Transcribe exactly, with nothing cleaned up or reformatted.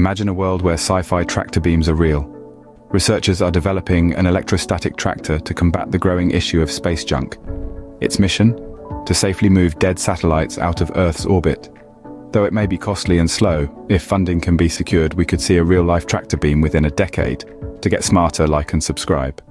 Imagine a world where sci-fi tractor beams are real. Researchers are developing an electrostatic tractor to combat the growing issue of space junk. Its mission? To safely move dead satellites out of Earth's orbit. Though it may be costly and slow, if funding can be secured, we could see a real-life tractor beam within a decade. To get smarter, like and subscribe.